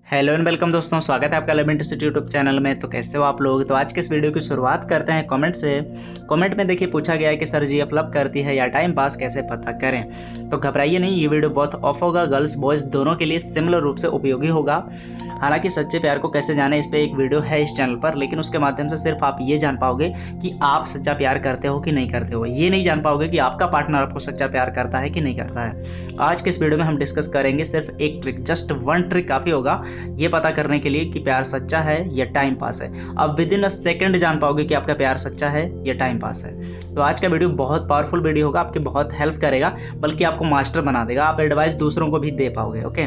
Hello and welcome दोस्तों, स्वागत है आपका लव इंटरसिटी यूट्यूब चैनल में। तो कैसे हो आप लोग। तो आज के इस वीडियो की शुरुआत करते हैं कमेंट से। कमेंट में देखिए पूछा गया है कि सर जी लव करती है या टाइम पास कैसे पता करें। तो घबराइए नहीं, ये वीडियो बहुत ऑफ होगा, गर्ल्स बॉयज़ दोनों के लिए सिमिलर रूप से उपयोगी होगा। हालांकि सच्चे प्यार को कैसे जाने इस पर एक वीडियो है इस चैनल पर, लेकिन उसके माध्यम से सिर्फ आप ये जान पाओगे कि आप सच्चा प्यार करते हो कि नहीं करते हो। ये नहीं जान पाओगे कि आपका पार्टनर आपको सच्चा प्यार करता है कि नहीं करता है। आज के इस वीडियो में हम डिस्कस करेंगे सिर्फ एक ट्रिक, जस्ट वन ट्रिक काफ़ी होगा ये पता करने के लिए कि प्यार सच्चा है या टाइम पास है। अब विद इन अ सेकेंड जान पाओगे कि आपका प्यार सच्चा है या टाइम पास है। तो आज का वीडियो बहुत पावरफुल वीडियो होगा, आपकी बहुत हेल्प करेगा, बल्कि आपको मास्टर बना देगा। आप एडवाइस दूसरों को भी दे पाओगे। ओके,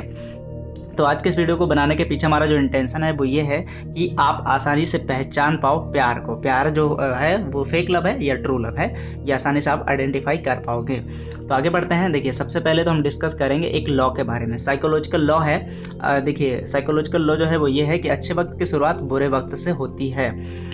तो आज के इस वीडियो को बनाने के पीछे हमारा जो इंटेंशन है वो ये है कि आप आसानी से पहचान पाओ प्यार को। प्यार जो है वो फेक लव है या ट्रू लव है, ये आसानी से आप आइडेंटिफाई कर पाओगे। तो आगे बढ़ते हैं। देखिए सबसे पहले तो हम डिस्कस करेंगे एक लॉ के बारे में। साइकोलॉजिकल लॉ है। देखिए साइकोलॉजिकल लॉ जो है वो ये है कि अच्छे वक्त की शुरुआत बुरे वक्त से होती है।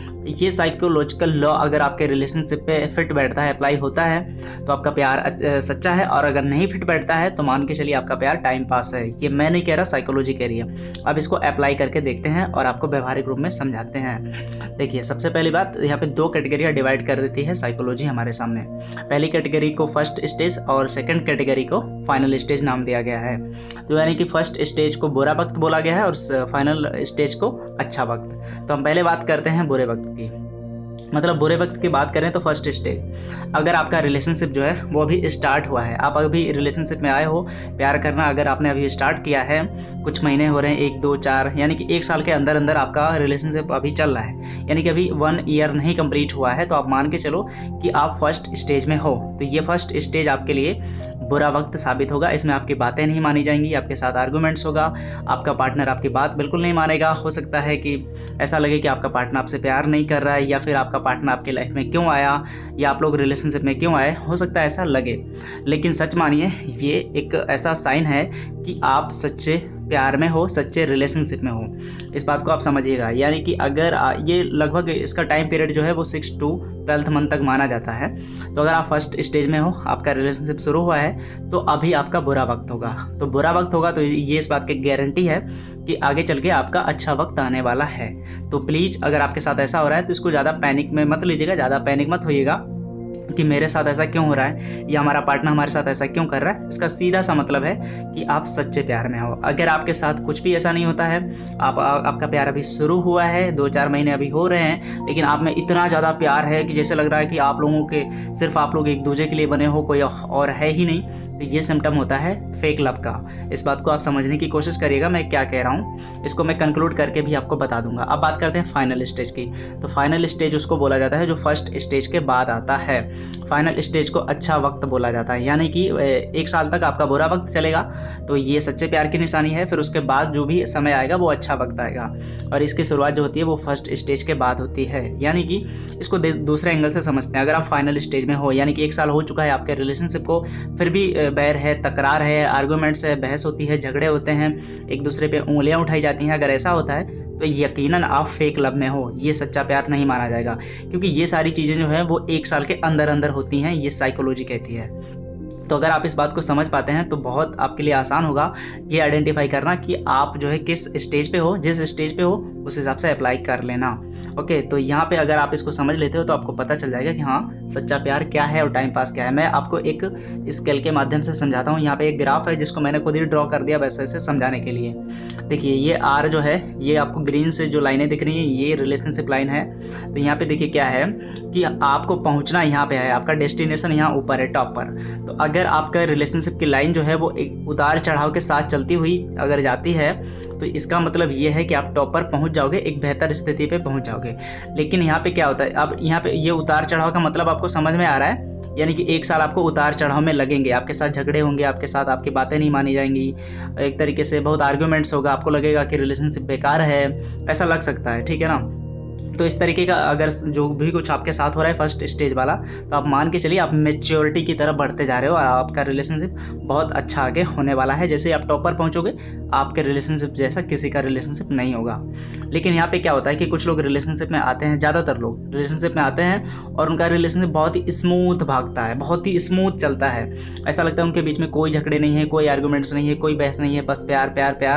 ये साइकोलॉजिकल लॉ अगर आपके रिलेशनशिप पे फिट बैठता है, अप्लाई होता है, तो आपका प्यार सच्चा है, और अगर नहीं फिट बैठता है तो मान के चलिए आपका प्यार टाइम पास है। ये मैं नहीं कह रहा, साइकोलॉजी कह रही है। अब इसको अप्लाई करके देखते हैं और आपको व्यवहारिक रूप में समझाते हैं। देखिए सबसे पहली बात, यहाँ पे दो कैटेगरियाँ डिवाइड कर देती है साइकोलॉजी हमारे सामने। पहली कैटेगरी को फर्स्ट स्टेज और सेकेंड कैटेगरी को फाइनल स्टेज नाम दिया गया है। तो यानी कि फर्स्ट स्टेज को बुरा वक्त बोला गया है और फाइनल स्टेज को अच्छा वक्त। तो हम पहले बात करते हैं बुरे वक्त की। मतलब बुरे वक्त की बात करें तो फर्स्ट स्टेज, अगर आपका रिलेशनशिप जो है वो अभी स्टार्ट हुआ है, आप अभी रिलेशनशिप में आए हो, प्यार करना अगर आपने अभी स्टार्ट किया है, कुछ महीने हो रहे हैं, 1 2 4 यानी कि 1 साल के अंदर अंदर आपका रिलेशनशिप अभी चल रहा है, यानी कि अभी 1 ईयर नहीं कंप्लीट हुआ है, तो आप मान के चलो कि आप फर्स्ट स्टेज में हो। तो ये फर्स्ट स्टेज आपके लिए बुरा वक्त साबित होगा। इसमें आपकी बातें नहीं मानी जाएंगी, आपके साथ आर्गूमेंट्स होगा, आपका पार्टनर आपकी बात बिल्कुल नहीं मानेगा। हो सकता है कि ऐसा लगे कि आपका पार्टनर आपसे प्यार नहीं कर रहा है, या फिर आपका पार्टनर आपकी लाइफ में क्यों आया, या आप लोग रिलेशनशिप में क्यों आए, हो सकता है ऐसा लगे। लेकिन सच मानिए ये एक ऐसा साइन है कि आप सच्चे प्यार में हो, सच्चे रिलेशनशिप में हो। इस बात को आप समझिएगा। यानी कि अगर ये लगभग इसका टाइम पीरियड जो है वो 6 to 12 मंथ तक माना जाता है। तो अगर आप फर्स्ट स्टेज में हो, आपका रिलेशनशिप शुरू हुआ है, तो अभी आपका बुरा वक्त होगा। तो बुरा वक्त होगा तो ये इस बात की गारंटी है कि आगे चल के आपका अच्छा वक्त आने वाला है। तो प्लीज़ अगर आपके साथ ऐसा हो रहा है तो इसको ज़्यादा पैनिक में मत लीजिएगा, ज़्यादा पैनिक मत होइएगा कि मेरे साथ ऐसा क्यों हो रहा है या हमारा पार्टनर हमारे साथ ऐसा क्यों कर रहा है। इसका सीधा सा मतलब है कि आप सच्चे प्यार में हो। अगर आपके साथ कुछ भी ऐसा नहीं होता है, आपका प्यार अभी शुरू हुआ है, 2-4 महीने अभी हो रहे हैं, लेकिन आप में इतना ज़्यादा प्यार है कि जैसे लग रहा है कि आप लोगों के सिर्फ आप लोग एक दूसरे के लिए बने हो, कोई और है ही नहीं, तो ये सिम्टम होता है फेक लव का। इस बात को आप समझने की कोशिश करिएगा मैं क्या कह रहा हूँ। इसको मैं कंक्लूड करके भी आपको बता दूंगा। अब बात करते हैं फाइनल स्टेज की। तो फाइनल स्टेज उसको बोला जाता है जो फर्स्ट स्टेज के बाद आता है। फाइनल स्टेज को अच्छा वक्त बोला जाता है, यानी कि 1 साल तक आपका बुरा वक्त चलेगा, तो ये सच्चे प्यार की निशानी है। फिर उसके बाद जो भी समय आएगा वो अच्छा वक्त आएगा, और इसकी शुरुआत जो होती है वो फर्स्ट स्टेज के बाद होती है। यानी कि इसको दूसरे एंगल से समझते हैं। अगर आप फाइनल स्टेज में हो, यानी कि 1 साल हो चुका है आपके रिलेशनशिप को, फिर भी बैर है, तकरार है, आर्गूमेंट्स है, बहस होती है, झगड़े होते हैं, एक दूसरे पे उंगलियां उठाई जाती हैं, अगर ऐसा होता है तो यकीनन आप फेक लव में हो। ये सच्चा प्यार नहीं माना जाएगा, क्योंकि ये सारी चीज़ें जो हैं वो 1 साल के अंदर अंदर होती हैं, ये साइकोलॉजी कहती है। तो अगर आप इस बात को समझ पाते हैं तो बहुत आपके लिए आसान होगा ये आइडेंटिफाई करना कि आप जो है किस स्टेज पे हो। जिस स्टेज पे हो उस हिसाब से अप्लाई कर लेना। ओके, तो यहाँ पे अगर आप इसको समझ लेते हो तो आपको पता चल जाएगा कि हाँ सच्चा प्यार क्या है और टाइम पास क्या है। मैं आपको एक स्केल के माध्यम से समझाता हूँ। यहाँ पे एक ग्राफ है जिसको मैंने खुद ही ड्रॉ कर दिया वैसे ऐसे समझाने के लिए। देखिए ये आर जो है, ये आपको ग्रीन से जो लाइनें दिख रही हैं ये रिलेशनशिप लाइन है। तो यहाँ पे देखिए क्या है कि आपको पहुँचना यहाँ पे है, आपका डेस्टिनेशन यहाँ ऊपर है, टॉप पर। तो अगर आपका रिलेशनशिप की लाइन जो है वो एक उतार चढ़ाव के साथ चलती हुई अगर जाती है, तो इसका मतलब ये है कि आप टॉप पर पहुंच जाओगे, एक बेहतर स्थिति पे पहुंच जाओगे। लेकिन यहाँ पे क्या होता है, अब यहाँ पे ये उतार चढ़ाव का मतलब आपको समझ में आ रहा है। यानी कि 1 साल आपको उतार चढ़ाव में लगेंगे, आपके साथ झगड़े होंगे, आपके साथ आपकी बातें नहीं मानी जाएंगी, एक तरीके से बहुत आर्ग्यूमेंट्स होगा, आपको लगेगा कि रिलेशनशिप बेकार है, ऐसा लग सकता है, ठीक है ना। तो इस तरीके का अगर जो भी कुछ आपके साथ हो रहा है फर्स्ट स्टेज वाला, तो आप मान के चलिए आप मेच्योरिटी की तरफ बढ़ते जा रहे हो और आपका रिलेशनशिप बहुत अच्छा आगे होने वाला है। जैसे आप टॉप पर पहुंचोगे, आपके रिलेशनशिप जैसा किसी का रिलेशनशिप नहीं होगा। लेकिन यहाँ पे क्या होता है कि कुछ लोग रिलेशनशिप में आते हैं, ज़्यादातर लोग रिलेशनशिप में आते हैं और उनका रिलेशनशिप बहुत ही स्मूथ भागता है, बहुत ही स्मूथ चलता है। ऐसा लगता है उनके बीच में कोई झगड़े नहीं है, कोई आर्गूमेंट्स नहीं है, कोई बहस नहीं है, बस प्यार प्यार प्यार।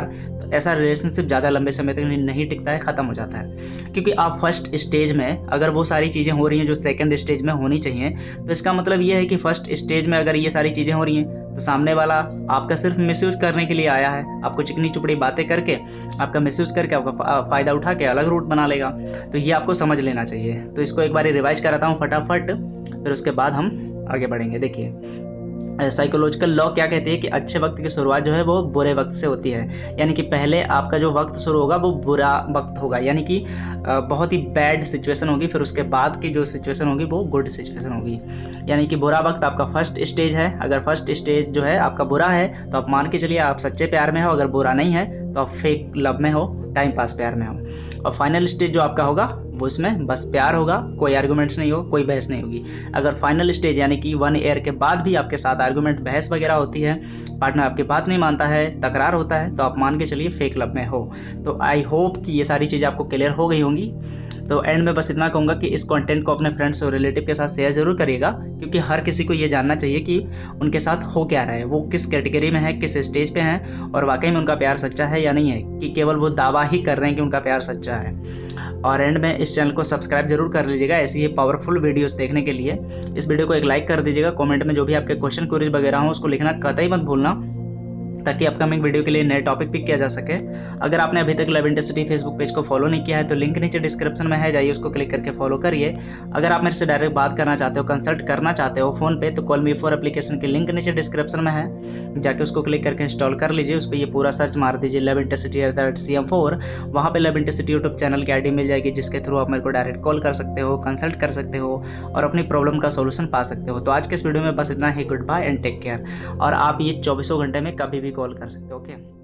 ऐसा रिलेशनशिप ज़्यादा लंबे समय तक नहीं टिकता है, ख़त्म हो जाता है। क्योंकि आप फर्स्ट स्टेज में अगर वो सारी चीज़ें हो रही हैं जो सेकंड स्टेज में होनी चाहिए, तो इसका मतलब ये है कि फर्स्ट स्टेज में अगर ये सारी चीज़ें हो रही हैं तो सामने वाला आपका सिर्फ मिसयूज करने के लिए आया है, आपको चिकनी चुपड़ी बातें करके, आपका मिसयूज करके, आपका फ़ायदा उठा के अलग रूट बना लेगा। तो ये आपको समझ लेना चाहिए। तो इसको एक बार रिवाइज कराता हूँ फटाफट, फिर उसके बाद हम आगे बढ़ेंगे। देखिए साइकोलॉजिकल लॉ क्या कहती है कि अच्छे वक्त की शुरुआत जो है वो बुरे वक्त से होती है। यानी कि पहले आपका जो वक्त शुरू होगा वो बुरा वक्त होगा, यानी कि बहुत ही बैड सिचुएशन होगी, फिर उसके बाद की जो सिचुएशन होगी वो गुड सिचुएशन होगी। यानी कि बुरा वक्त आपका फर्स्ट स्टेज है। अगर फर्स्ट स्टेज जो है आपका बुरा है तो आप मान के चलिए आप सच्चे प्यार में हो, अगर बुरा नहीं है तो आप फेक लव में हो, टाइम पास प्यार में हो। और फाइनल स्टेज जो आपका होगा वो इसमें बस प्यार होगा, कोई आर्गूमेंट्स नहीं हो, कोई बहस नहीं होगी। अगर फाइनल स्टेज यानी कि 1 ईयर के बाद भी आपके साथ आर्गूमेंट, बहस वगैरह होती है, पार्टनर आपकी बात नहीं मानता है, तकरार होता है, तो आप मान के चलिए फेक लव में हो। तो आई होप कि ये सारी चीज़ें आपको क्लियर हो गई होंगी। तो एंड में बस इतना कहूँगा कि इस कंटेंट को अपने फ्रेंड्स और रिलेटिव के साथ शेयर जरूर करिएगा, क्योंकि हर किसी को ये जानना चाहिए कि उनके साथ हो क्या रहा है, वो किस कैटेगरी में है, किस स्टेज पे हैं, और वाकई में उनका प्यार सच्चा है या नहीं है, कि केवल वो दावा ही कर रहे हैं कि उनका प्यार सच्चा है। और एंड में इस चैनल को सब्सक्राइब जरूर कर लीजिएगा ऐसी ही पावरफुल वीडियोस देखने के लिए। इस वीडियो को एक लाइक कर दीजिएगा, कमेंट में जो भी आपके क्वेश्चन क्वेरीज वगैरह हो उसको लिखना कतई मत भूलना, ताकि अपकमिंग वीडियो के लिए नए टॉपिक पिक किया जा सके। अगर आपने अभी तक लव इंटरसिटी फेसबुक पेज को फॉलो नहीं किया है तो लिंक नीचे डिस्क्रिप्शन में है, जाइए उसको क्लिक करके फॉलो करिए। अगर आप मेरे से डायरेक्ट बात करना चाहते हो, कंसल्ट करना चाहते हो फ़ोन पे, तो कॉल मी फॉर एप्लीकेशन की लिंक नीचे डिस्क्रिप्शन में है, जाके उसको क्लिक करके इंस्टॉल कर लीजिए। उस पर ये पूरा सर्च मार दीजिए लव इंटरसिटी CM4, वहाँ पे लव इंटरसिटी यूट्यूब चैनल की ID मिल जाएगी, जिसके थ्रू आप मेरे को डायरेक्ट कॉल कर सकते हो, कंसल्ट कर सकते हो और अपनी प्रॉब्लम का सोल्यूशन पा सकते हो। तो आज के इस वीडियो में बस इतना ही। Good bye and take care. और आप ये 24 घंटे में कभी भी कॉल कर सकते हो। ओके।